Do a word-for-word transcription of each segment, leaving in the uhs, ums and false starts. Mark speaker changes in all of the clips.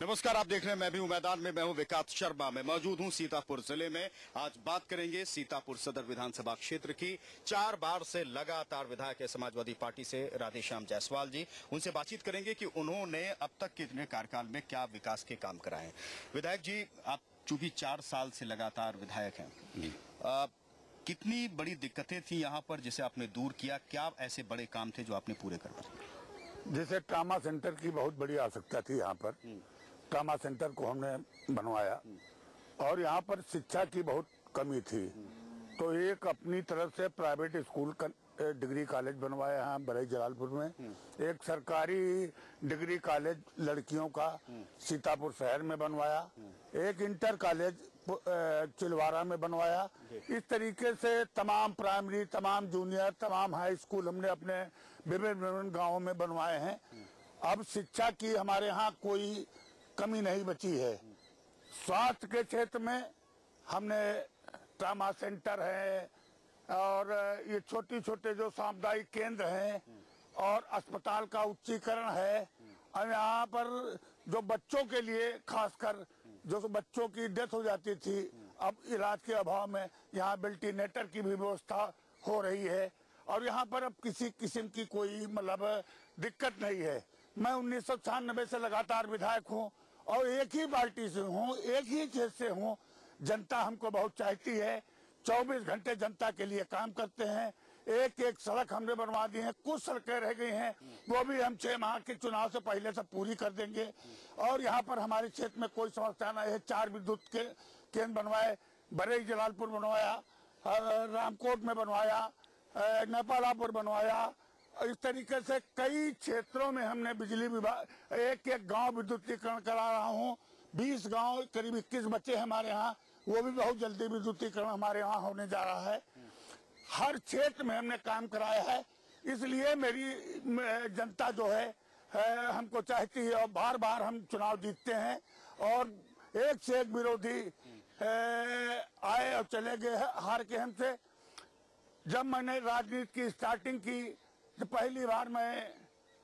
Speaker 1: नमस्कार, आप देख रहे हैं मैं भी हूं मैदान में। मैं हूं विकास शर्मा। मैं मौजूद हूं सीतापुर जिले में। आज बात करेंगे सीतापुर सदर विधानसभा क्षेत्र की। चार बार से लगातार विधायक है समाजवादी पार्टी से राधेश्याम जायसवाल जी। उनसे बातचीत करेंगे कि उन्होंने अब तक कितने कार्यकाल में क्या विकास के काम कराए हैं। विधायक जी, आप चूंकि चार साल से लगातार विधायक हैं, आ, कितनी बड़ी दिक्कतें थी यहाँ पर जिसे आपने दूर किया? क्या ऐसे बड़े काम थे जो आपने पूरे करवाए?
Speaker 2: जैसे ट्रामा सेंटर की बहुत बड़ी आवश्यकता थी यहाँ पर, ट्रामा सेंटर को हमने बनवाया। और यहाँ पर शिक्षा की बहुत कमी थी, तो एक अपनी तरफ से प्राइवेट स्कूल का डिग्री कॉलेज बनवाया यहाँ बरई जलालपुर में। एक सरकारी डिग्री कॉलेज लड़कियों का सीतापुर शहर में बनवाया। एक इंटर कॉलेज चिलवारा में बनवाया। इस तरीके से तमाम प्राइमरी, तमाम जूनियर, तमाम हाई स्कूल हमने अपने विभिन्न विभिन्न गाँवों में बनवाए हैं। अब शिक्षा की हमारे यहाँ कोई कमी नहीं बची है। स्वास्थ्य के क्षेत्र में हमने ट्रामा सेंटर है और ये छोटी छोटे जो सामुदायिक केंद्र हैं और अस्पताल का उच्चीकरण है। और यहाँ पर जो बच्चों के लिए खासकर जो बच्चों की डेथ हो जाती थी, अब इलाज के अभाव में यहाँ वेंटिलेटर की भी व्यवस्था हो रही है। और यहाँ पर अब किसी किस्म की कोई मतलब दिक्कत नहीं है। मैं उन्नीस सौ छियानबे से लगातार विधायक हूँ और एक ही पार्टी से हूँ, एक ही क्षेत्र से हूँ। जनता हमको बहुत चाहती है। चौबीस घंटे जनता के लिए काम करते हैं। एक एक सड़क हमने बनवा दी है। कुछ सड़कें रह गई हैं, वो भी हम छह माह के चुनाव से पहले सब पूरी कर देंगे। और यहाँ पर हमारे क्षेत्र में कोई समस्या नहीं है। चार विद्युत के केंद्र बनवाए, बरई जलालपुर बनवाया, रामकोट में बनवाया, नेपालापुर बनवाया। इस तरीके से कई क्षेत्रों में हमने बिजली विभाग, एक एक गांव विद्युतीकरण करा रहा हूं। बीस गांव, करीब इक्कीस बच्चे हमारे यहाँ, वो भी बहुत जल्दी विद्युतीकरण हमारे यहाँ होने जा रहा है। हर क्षेत्र में हमने काम कराया है। इसलिए मेरी जनता जो है, है हमको चाहती है और बार बार हम चुनाव जीतते हैं। और एक से एक विरोधी आए और चले गए हार के हमसे। जब मैंने राजनीति की स्टार्टिंग की तो पहली बार मैं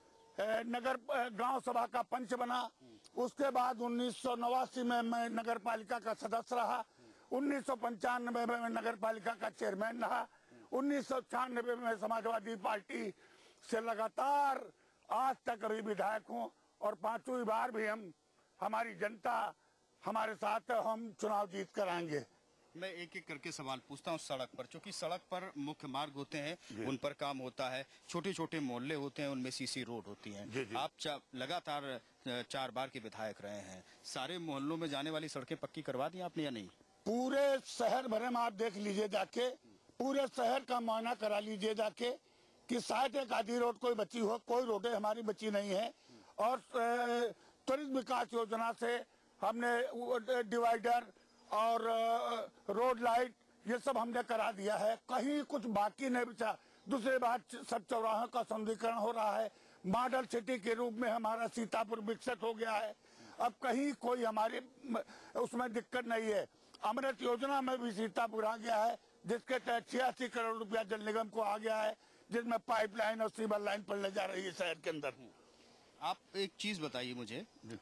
Speaker 2: नगर गांव सभा का पंच बना। उसके बाद उन्नीस सौ नवासी में मैं नगर पालिका का सदस्य रहा। उन्नीस सौ पंचानबे में मैं नगर पालिका का चेयरमैन रहा। उन्नीस सौ छियानबे में समाजवादी पार्टी से लगातार आज तक अभी विधायक हूँ। और पांचवी बार भी हम, हमारी जनता हमारे साथ, हम चुनाव जीत कर आएंगे।
Speaker 1: मैं एक एक करके सवाल पूछता हूँ। सड़क पर, क्योंकि सड़क पर मुख्य मार्ग होते हैं, उन पर काम होता है। छोटे छोटे मोहल्ले होते हैं, उनमें सीसी रोड होती हैं। आप चा, लगातार चार बार के विधायक रहे हैं। सारे मोहल्लों में जाने वाली सड़कें पक्की करवा दी आपने या नहीं?
Speaker 2: पूरे शहर भरे में आप देख लीजिए जाके, पूरे शहर का मुआयना करा लीजिए जाके कि शायद एक आधी रोड कोई बची हो। कोई रोडें हमारी बची नहीं है। और त्वरित विकास योजना से हमने डिवाइडर और रोड लाइट ये सब हमने करा दिया है। कहीं कुछ बाकी नहीं बचा। दूसरी बात, सब चौराहों का सौंदर्यीकरण हो रहा है। मॉडल सिटी के रूप में हमारा सीतापुर विकसित हो गया है। अब कहीं कोई हमारी उसमें दिक्कत नहीं है। अमृत योजना में भी सीतापुर आ गया है, जिसके तहत छियासी करोड़ रुपया जल निगम को आ गया है, जिसमें पाइपलाइन और सीवर लाइन पड़ने जा रही है शहर के अंदर।
Speaker 1: आप एक चीज बताइए मुझे,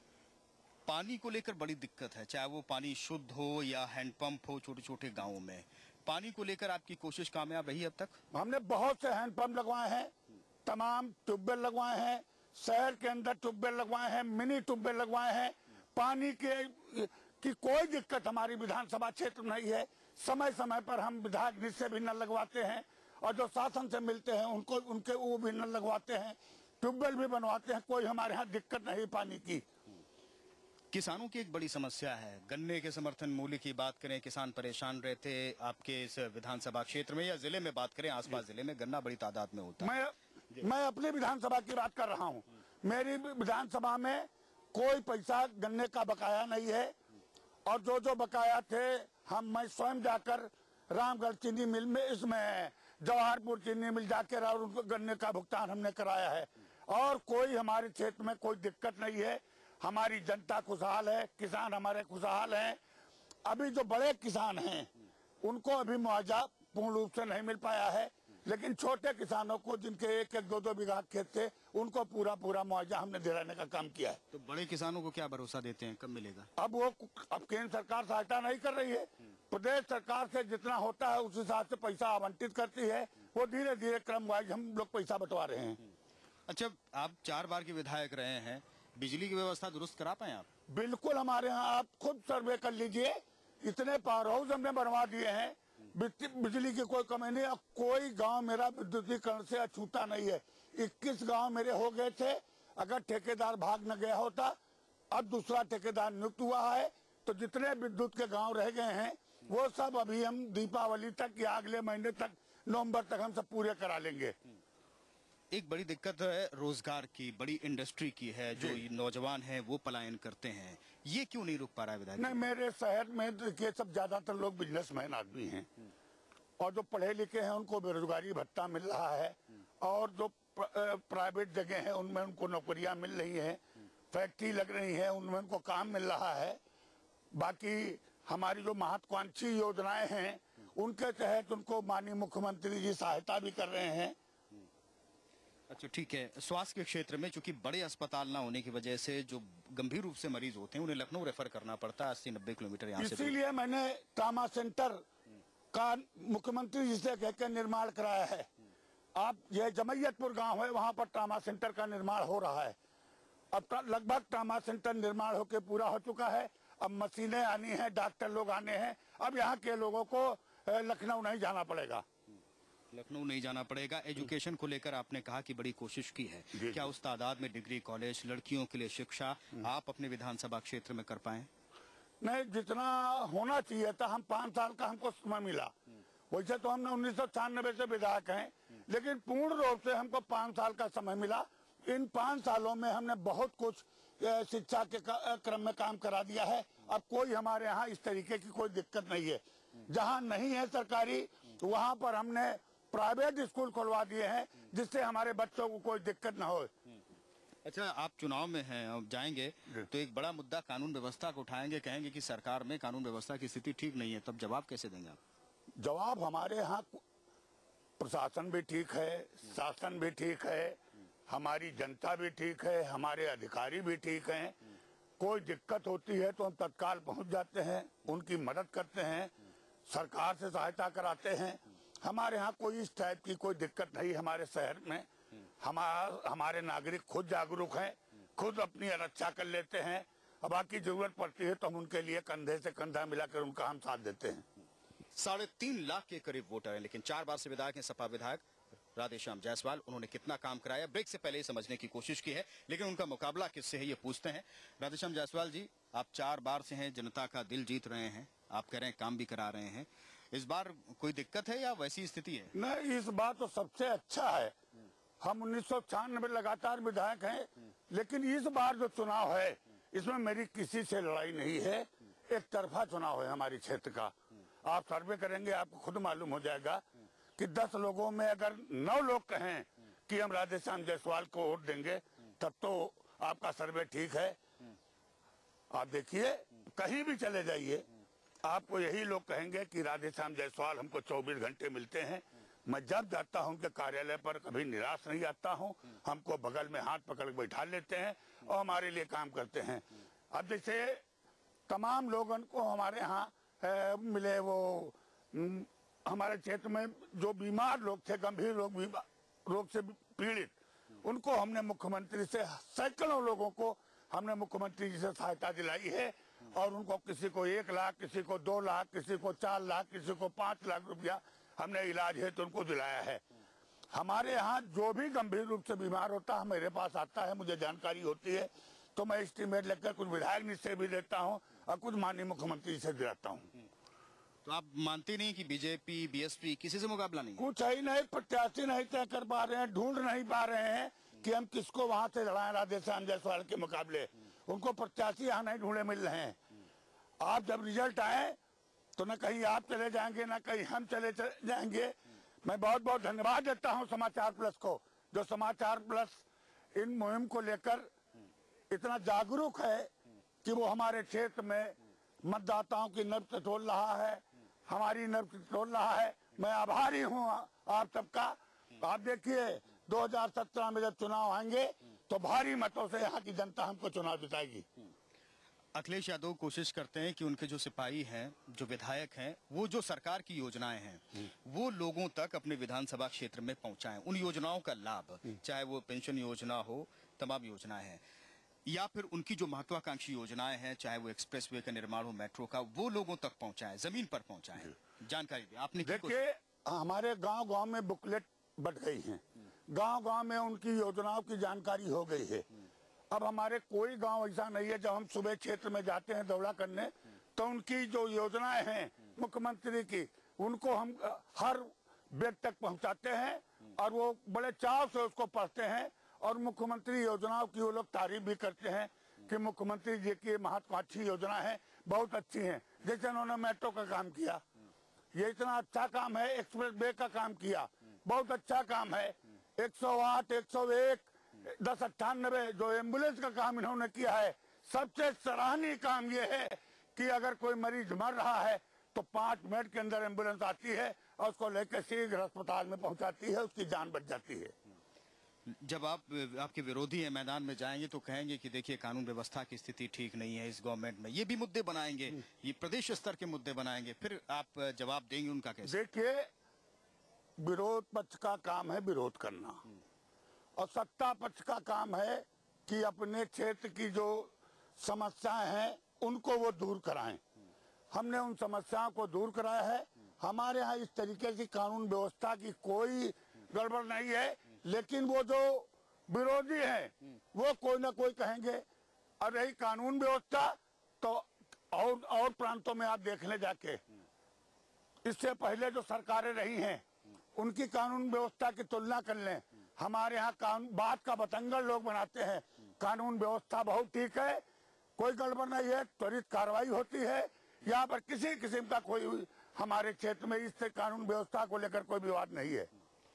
Speaker 1: पानी को लेकर बड़ी दिक्कत है, चाहे वो पानी शुद्ध हो या हैंडपंप हो। छोटे छोटे गांवों में पानी को लेकर आपकी कोशिश कामयाब रही अब तक? हमने
Speaker 2: बहुत से हैंडपंप लगवाए हैं, तमाम ट्यूबवेल लगवाए हैं, शहर के अंदर ट्यूबवेल लगवाए हैं, मिनी ट्यूबवेल लगवाए हैं। पानी के की कोई दिक्कत हमारी विधानसभा क्षेत्र में नहीं है। समय समय पर हम विधायक निधि से भी नल लगवाते हैं और जो शासन से मिलते हैं उनको उनके वो भी नल लगवाते हैं, ट्यूबवेल भी बनवाते हैं। कोई हमारे यहाँ दिक्कत नहीं पानी की।
Speaker 1: किसानों की एक बड़ी समस्या है, गन्ने के समर्थन मूल्य की बात करें, किसान परेशान रहते। आपके इस विधानसभा क्षेत्र में या जिले में बात करें, आसपास जिले में गन्ना बड़ी तादाद में होता है।
Speaker 2: मैं मैं अपनी विधानसभा की बात कर रहा हूँ। मेरी विधानसभा में कोई पैसा गन्ने का बकाया नहीं है। और जो जो बकाया थे, हम मैं स्वयं जाकर रामगढ़ चीनी मिल में, इसमें जवाहरपुर चीनी मिल जाकर और उनको गन्ने का भुगतान हमने कराया है। और कोई हमारे क्षेत्र में कोई दिक्कत नहीं है। हमारी जनता खुशहाल है, किसान हमारे खुशहाल हैं। अभी जो बड़े किसान हैं उनको अभी मुआवजा पूर्ण रूप से नहीं मिल पाया है, लेकिन छोटे किसानों को जिनके एक एक दो दो बीघा खेत थे उनको पूरा पूरा मुआवजा हमने दिलाने का काम किया है।
Speaker 1: तो बड़े किसानों को क्या भरोसा देते हैं, कब मिलेगा?
Speaker 2: अब वो अब केंद्र सरकार सहायता नहीं कर रही है, प्रदेश सरकार से जितना होता है उस हिसाब से पैसा आवंटित करती है, वो धीरे धीरे क्रम वाइज हम लोग पैसा बंटवा रहे हैं।
Speaker 1: अच्छा, आप चार बार के विधायक रहे हैं, बिजली की व्यवस्था दुरुस्त करा पाए आप?
Speaker 2: बिल्कुल, हमारे यहाँ आप खुद सर्वे कर लीजिए, इतने पावर हाउस हमने बनवा दिए हैं, बिजली की कोई कमी नहीं। अब कोई गांव मेरा विद्युतीकरण से अछूता नहीं है। इक्कीस गांव मेरे हो गए थे, अगर ठेकेदार भाग न गया होता, अब दूसरा ठेकेदार नियुक्त हुआ है, तो जितने विद्युत के गांव रह गए हैं वो सब अभी हम दीपावली तक या अगले महीने तक, नवंबर तक हम सब पूरे करा लेंगे।
Speaker 1: एक बड़ी दिक्कत है रोजगार की, बड़ी इंडस्ट्री की है, जो नौजवान हैं वो पलायन करते हैं, ये क्यों नहीं रुक पा रहा है विधायक?
Speaker 2: नहीं, मेरे शहर में देखिए सब ज्यादातर लोग बिजनेसमैन आदमी हैं, और जो पढ़े लिखे हैं उनको बेरोजगारी भत्ता मिल रहा है, और जो प्राइवेट जगह है उनमें उनको नौकरियां मिल रही हैं, फैक्ट्री लग रही है उनमें उनको काम मिल रहा है। बाकी हमारी जो महत्वाकांक्षी योजनाएं हैं उनके तहत उनको माननीय मुख्यमंत्री जी सहायता भी कर रहे हैं।
Speaker 1: अच्छा, ठीक है। स्वास्थ्य के क्षेत्र में चूंकि बड़े अस्पताल ना होने की वजह से जो गंभीर रूप से मरीज होते हैं उन्हें लखनऊ रेफर करना पड़ता है, अस्सी नब्बे किलोमीटर यहाँ से।
Speaker 2: इसीलिए मैंने ट्रामा सेंटर का मुख्यमंत्री जी से कहकर निर्माण कराया है। आप ये जमैयतपुर गांव है, वहां पर ट्रामा सेंटर का निर्माण हो रहा है। अब लगभग ट्रामा सेंटर निर्माण होकर पूरा हो चुका है। अब मशीनें आनी है, डॉक्टर लोग आने हैं, अब यहाँ के लोगों को लखनऊ नहीं जाना पड़ेगा।
Speaker 1: लखनऊ नहीं जाना पड़ेगा। एजुकेशन को लेकर आपने कहा कि बड़ी कोशिश की है, क्या उस तादाद में डिग्री कॉलेज, लड़कियों के लिए शिक्षा आप अपने विधानसभा क्षेत्र में कर पाए?
Speaker 2: नहीं, जितना होना चाहिए था, हम पाँच साल का हमको समय मिला। वैसे तो हमने उन्नीस सौ छियानबे से विधायक हैं, लेकिन पूर्ण रूप से हमको पाँच साल का समय मिला। इन पाँच सालों में हमने बहुत कुछ शिक्षा के क्रम में काम करा दिया है। अब कोई हमारे यहाँ इस तरीके की कोई दिक्कत नहीं है। जहाँ नहीं है सरकारी, वहाँ पर हमने प्राइवेट स्कूल खुलवा दिए हैं, जिससे हमारे बच्चों को कोई दिक्कत न हो।
Speaker 1: अच्छा, आप चुनाव में हैं, अब जाएंगे तो एक बड़ा मुद्दा कानून व्यवस्था को उठाएंगे, कहेंगे कि सरकार में कानून व्यवस्था की स्थिति ठीक नहीं है, तब जवाब कैसे देंगे आप?
Speaker 2: जवाब, हमारे यहाँ प्रशासन भी ठीक है, शासन भी ठीक है, हमारी जनता भी ठीक है, हमारे अधिकारी भी ठीक हैं। कोई दिक्कत होती है तो हम तत्काल पहुंच जाते हैं, उनकी मदद करते हैं, सरकार से सहायता कराते हैं। हमारे यहाँ कोई इस टाइप की कोई दिक्कत नहीं। हमारे शहर में हमारा हमारे नागरिक खुद जागरूक हैं, खुद अपनी रक्षा कर लेते हैं। अब बाकी जरूरत पड़ती है तो हम उनके लिए कंधे से कंधा मिलाकर उनका हम साथ देते हैं।
Speaker 1: साढ़े तीन लाख के करीब वोटर हैं, लेकिन चार बार से विधायक हैं सपा विधायक राधेश्याम जायसवाल। उन्होंने कितना काम कराया, ब्रेक से पहले ही समझने की कोशिश की है, लेकिन उनका मुकाबला किससे है ये पूछते हैं। राधेश्याम जायसवाल जी, आप चार बार से हैं, जनता का दिल जीत रहे हैं, आप कह रहे हैं काम भी करा रहे हैं, इस बार कोई दिक्कत है या वैसी स्थिति है?
Speaker 2: नहीं, इस बार तो सबसे अच्छा है। हम उन्नीस सौ छियानबे लगातार विधायक हैं, लेकिन इस बार जो चुनाव है इसमें मेरी किसी से लड़ाई नहीं है। एक तरफा चुनाव है हमारे क्षेत्र का। आप सर्वे करेंगे आपको खुद मालूम हो जाएगा कि दस लोगों में अगर नौ लोग कहें कि हम राधेश्याम जायसवाल को वोट देंगे, तब तो आपका सर्वे ठीक है। आप देखिए, कहीं भी चले जाइए, आपको यही लोग कहेंगे कि राधेश्याम जायसवाल हमको चौबीस घंटे मिलते हैं। मैं जब जाता हूं उनके कार्यालय पर कभी निराश नहीं आता हूं, हमको बगल में हाथ पकड़ के बैठा लेते हैं और हमारे लिए काम करते हैं। अब जैसे तमाम लोगों को हमारे यहाँ मिले, वो हमारे क्षेत्र में जो बीमार लोग थे, गंभीर लोग रोग से पीड़ित, उनको हमने मुख्यमंत्री से, सैकड़ों लोगों को हमने मुख्यमंत्री जी से सहायता दिलाई है। और उनको किसी को एक लाख, किसी को दो लाख, किसी को चार लाख, किसी को पाँच लाख रुपया हमने इलाज है तो उनको दिलाया है। हमारे यहाँ जो भी गंभीर रूप से बीमार होता है मेरे पास आता है, मुझे जानकारी होती है, तो मैं एस्टीमेट लेकर कुछ विधायक से भी देता हूँ और कुछ माननीय मुख्यमंत्री से दिलाता हूँ।
Speaker 1: तो आप मानते नहीं कि बीजेपी, बीएसपी किसी से मुकाबला नहीं?
Speaker 2: कुछ ही नहीं, प्रत्याशी नहीं तय कर पा रहे हैं, ढूंढ नहीं पा रहे हैं कि हम किसको वहाँ से लड़ाएं राधेश्याम जायसवाल के मुकाबले। उनको प्रत्याशी यहाँ नहीं ढूंढे मिल रहे हैं। आप जब रिजल्ट आए तो न कहीं आप चले जाएंगे, न कहीं हम चले जाएंगे। मैं बहुत बहुत धन्यवाद देता हूं समाचार प्लस को, जो समाचार प्लस इन मुहिम को लेकर इतना जागरूक है कि वो हमारे क्षेत्र में मतदाताओं की नब्ज तोल रहा है, हमारी नब्ज तोल रहा है। मैं आभारी हूँ आप सबका। आप देखिए, दो हजार सत्रह में जब चुनाव आएंगे तो भारी मतों से यहाँ की जनता हमको चुनाव जिताएगी।
Speaker 1: अखिलेश यादव कोशिश करते हैं कि उनके जो सिपाही हैं, जो विधायक हैं, वो जो सरकार की योजनाएं हैं वो लोगों तक अपने विधानसभा क्षेत्र में पहुंचाएं, उन योजनाओं का लाभ, चाहे वो पेंशन योजना हो, तमाम योजनाएं हैं, या फिर उनकी जो महत्वाकांक्षी योजनाएं हैं, चाहे वो एक्सप्रेसवे का निर्माण हो, मेट्रो का, वो लोगों तक पहुंचाएं, जमीन पर पहुंचाएं। जानकारी दी आपने।
Speaker 2: देखिए, हमारे गांव गांव में बुकलेट बट गई हैं, गांव गांव में उनकी योजनाओं की जानकारी हो गई है। अब हमारे कोई गांव ऐसा नहीं है, जब हम सुबह क्षेत्र में जाते हैं दौरा करने तो उनकी जो योजनाएं हैं मुख्यमंत्री की, उनको हम हर व्यक्ति तक पहुंचाते हैं और वो बड़े चाव से उसको पढ़ते हैं और मुख्यमंत्री योजनाओं की वो लोग तारीफ भी करते हैं कि मुख्यमंत्री जी की महत्वाकांक्षी योजना है, बहुत अच्छी है। जैसे उन्होंने मेट्रो का काम किया, ये इतना अच्छा काम है। एक्सप्रेस वे का काम किया, बहुत अच्छा काम है। एक सौ आठ, एक सौ एक, दस अट्ठानबे जो एम्बुलेंस का काम इन्होंने किया है, सबसे सराहनीय काम ये है कि अगर कोई मरीज मर रहा है तो पांच मिनट के अंदर एम्बुलेंस आती है और उसको लेकर शीघ्र अस्पताल में पहुंचाती है, उसकी जान बच जाती है।
Speaker 1: जब आप आपके विरोधी है मैदान में जाएंगे तो कहेंगे कि देखिए कानून व्यवस्था की स्थिति ठीक नहीं है इस गवर्नमेंट में, ये भी मुद्दे बनाएंगे, ये प्रदेश स्तर के मुद्दे बनाएंगे, फिर आप जवाब देंगे उनका कैसे?
Speaker 2: देखिए, विरोध पक्ष का काम है विरोध करना और सत्ता पक्ष का काम है कि अपने क्षेत्र की जो समस्याएं हैं उनको वो दूर कराएं। हमने उन समस्याओं को दूर कराया है। हमारे यहाँ इस तरीके की कानून व्यवस्था की कोई गड़बड़ नहीं है, लेकिन वो जो विरोधी हैं वो कोई ना कोई कहेंगे। और रही कानून व्यवस्था तो और और प्रांतों में आप देख ले जाके, इससे पहले जो सरकारें रही हैं उनकी कानून व्यवस्था की तुलना कर लें। हमारे यहाँ कानून बात का बतंगड़ लोग बनाते हैं, कानून व्यवस्था बहुत ठीक है, कोई गड़बड़ नहीं है, त्वरित कार्रवाई होती है। यहाँ पर किसी किस्म का कोई हमारे क्षेत्र में इससे कानून व्यवस्था को लेकर कोई विवाद नहीं है।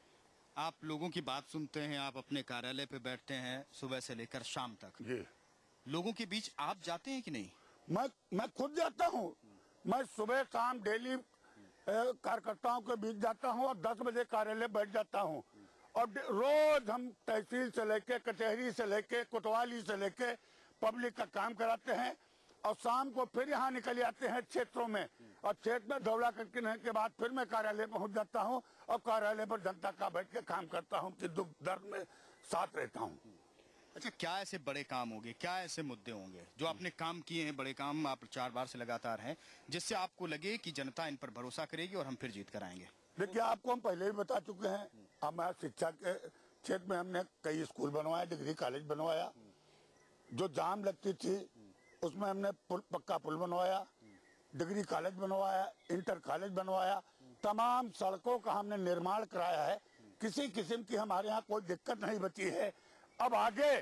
Speaker 1: आप लोगों की बात सुनते हैं, आप अपने कार्यालय पे बैठते हैं सुबह से लेकर शाम तक,
Speaker 2: जी।
Speaker 1: लोगों के बीच आप जाते हैं कि नहीं?
Speaker 2: मैं मैं खुद जाता हूँ। मैं सुबह शाम डेली कार्यकर्ताओं के बीच जाता हूँ और दस बजे कार्यालय बैठ जाता हूँ और रोज हम तहसील से लेके, कचहरी से लेके, कोतवाली से लेके पब्लिक का काम कराते हैं और शाम को फिर यहाँ निकल जाते हैं क्षेत्रों में और क्षेत्र में दौरा करने के बाद फिर मैं कार्यालय पहुँच जाता हूँ और कार्यालय पर जनता का बैठ के काम करता हूँ कि दुख दर्द में साथ रहता हूँ।
Speaker 1: अच्छा, क्या ऐसे बड़े काम होंगे, क्या ऐसे मुद्दे होंगे जो आपने काम किए हैं, बड़े काम आप चार बार से लगातार हैं, जिससे आपको लगे कि जनता इन पर भरोसा करेगी और हम फिर जीत कर आएंगे?
Speaker 2: देखिए, आपको हम पहले भी बता चुके हैं, हमारे शिक्षा के क्षेत्र में हमने कई स्कूल बनवाए, डिग्री कॉलेज बनवाया, जो जाम लगती थी उसमें हमने पुल, पक्का पुल बनवाया, डिग्री कॉलेज बनवाया, इंटर कॉलेज बनवाया, तमाम सड़कों का हमने निर्माण कराया है। किसी किस्म की हमारे यहाँ कोई दिक्कत नहीं बची है। अब आगे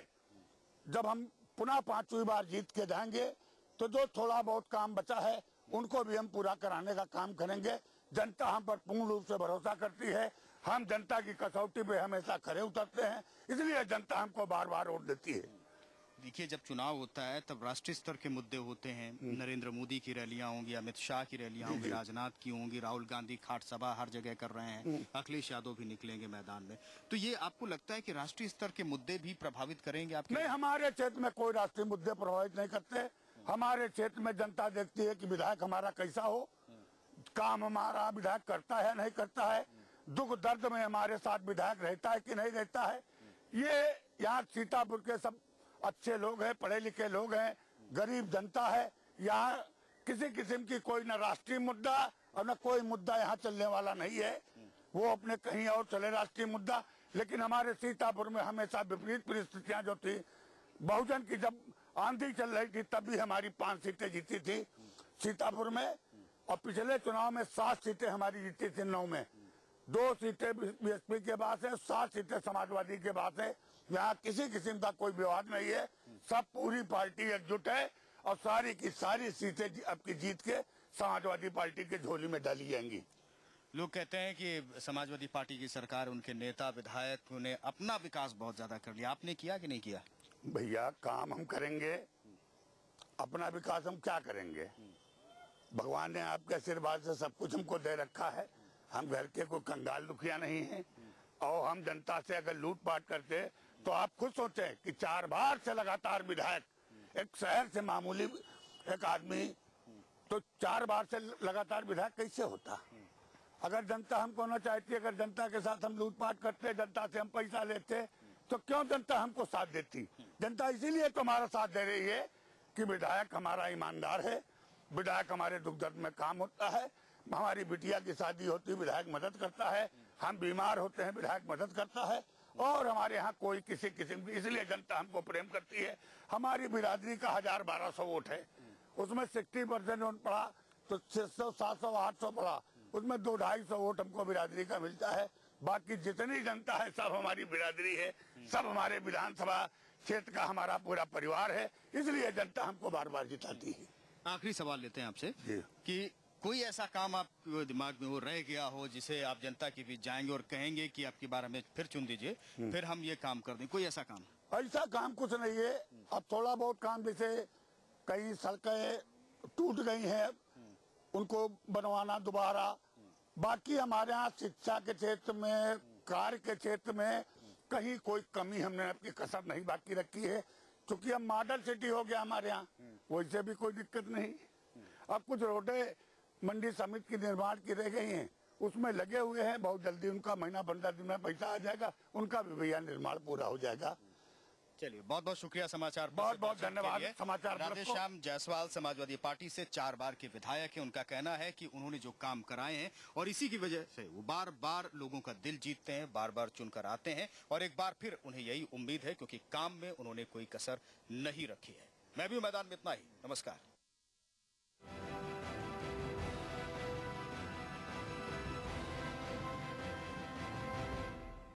Speaker 2: जब हम पुनः पांचवी बार जीत के जाएंगे तो जो थोड़ा बहुत काम बचा है उनको भी हम पूरा कराने का काम करेंगे। जनता हम पर पूर्ण रूप से भरोसा करती है, हम जनता की कसौटी पे हमेशा खरे उतरते हैं, इसलिए जनता हमको बार बार वोट देती है।
Speaker 1: देखिए, जब चुनाव होता है तब राष्ट्रीय स्तर के मुद्दे होते हैं, नरेंद्र मोदी की रैलियां होंगी, अमित शाह की रैलियां होंगी, राजनाथ की होंगी, राहुल गांधी खाट सभा हर जगह कर रहे हैं, अखिलेश यादव भी निकलेंगे मैदान में, तो ये आपको लगता है कि राष्ट्रीय स्तर के मुद्दे भी प्रभावित करेंगे आपके?
Speaker 2: नहीं, हमारे क्षेत्र में कोई राष्ट्रीय मुद्दे प्रभावित नहीं करते। हमारे क्षेत्र में जनता देखती है कि विधायक हमारा कैसा हो, काम हमारा विधायक करता है नहीं करता है, दुख दर्द में हमारे साथ विधायक रहता है कि नहीं रहता है। ये यहाँ सीतापुर के सब अच्छे लोग हैं, पढ़े लिखे लोग हैं, गरीब जनता है। यहाँ किसी किस्म की कोई न राष्ट्रीय मुद्दा और न कोई मुद्दा यहाँ चलने वाला नहीं है। वो अपने कहीं और चले राष्ट्रीय मुद्दा, लेकिन हमारे सीतापुर में हमेशा विपरीत परिस्थितियां जो थी, बहुजन की जब आंधी चल रही थी तब भी हमारी पांच सीटें जीती थी सीतापुर में, और पिछले चुनाव में सात सीटें हमारी जीती थी नौ में। दो सीटें बीएसपी के पास है, सात सीटें समाजवादी के पास है। यहाँ किसी किस्म का कोई विवाद नहीं है, सब पूरी पार्टी एकजुट है और सारी की सारी सीटें आपकी जीत के समाजवादी पार्टी के झोली में डाली जाएंगी।
Speaker 1: लोग कहते हैं कि समाजवादी पार्टी की सरकार, उनके नेता विधायक ने अपना विकास बहुत ज्यादा कर लिया, आपने किया कि नहीं किया?
Speaker 2: भैया, काम हम करेंगे, अपना विकास हम क्या करेंगे? भगवान ने आपके आशीर्वाद से सब कुछ हमको दे रखा है। हम घर के कोई कंगाल दुखिया नहीं है, और हम जनता से अगर लूटपाट करते तो आप खुद सोचें कि चार बार से लगातार विधायक, एक शहर से मामूली एक आदमी तो चार बार से लगातार विधायक कैसे होता? अगर जनता हमको ना चाहती, अगर जनता के साथ हम लूटपाट करते, जनता से हम पैसा लेते, तो क्यों जनता हमको साथ देती? जनता इसीलिए तो हमारा साथ दे रही है कि विधायक हमारा ईमानदार है, विधायक हमारे दुख दर्द में काम होता है, हमारी बिटिया की शादी होती है विधायक मदद करता है, हम बीमार होते हैं विधायक मदद करता है, और हमारे यहाँ कोई किसी किस्म की, इसलिए जनता हमको प्रेम करती है। हमारी बिरादरी का हजार बारह सौ वोट है, उसमें सिक्सटी परसेंट वोट पड़ा तो छह सौ सात सौ आठ सौ पड़ा, उसमें दो ढाई सौ वोट हमको बिरादरी का मिलता है। बाकी जितनी जनता है सब हमारी बिरादरी है, सब हमारे विधानसभा क्षेत्र का हमारा पूरा परिवार है, इसलिए जनता हमको बार बार जिताती है।
Speaker 1: आखिरी सवाल लेते हैं आपसे कि कोई ऐसा काम आपके दिमाग में वो रह गया हो जिसे आप जनता के बीच जाएंगे और कहेंगे कि आपकी बार हमें फिर चुन दीजिए, फिर हम ये काम कर दें, कोई ऐसा काम?
Speaker 2: ऐसा काम कुछ नहीं है। अब थोड़ा बहुत काम, जैसे कई सड़कें टूट गई हैं, उनको बनवाना दोबारा। बाकी हमारे यहाँ शिक्षा के क्षेत्र में, कार्य के क्षेत्र में कहीं कोई कमी हमने अपनी कसर नहीं बाकी रखी है, क्योंकि अब मॉडल सिटी हो गया हमारे यहाँ, वैसे भी कोई दिक्कत नहीं। अब कुछ रोडें मंडी समिति की निर्माण की रह गई हैं, उसमें लगे हुए हैं, बहुत जल्दी उनका महीना पंद्रह दिन में पैसा आ जाएगा, उनका भी भैया निर्माण पूरा हो जाएगा।
Speaker 1: चलिए, बहुत बहुत शुक्रिया समाचार,
Speaker 2: बहुत बहुत धन्यवाद समाचार।
Speaker 1: राधेश्याम जायसवाल समाजवादी पार्टी से चार बार के विधायक हैं। उनका कहना है कि उन्होंने जो काम कराए हैं और इसी की वजह से वो बार बार लोगों का दिल जीतते हैं, बार बार चुनकर आते हैं, और एक बार फिर उन्हें यही उम्मीद है क्योंकि काम में उन्होंने कोई कसर नहीं रखी है। मैं भी मैदान में इतना ही, नमस्कार।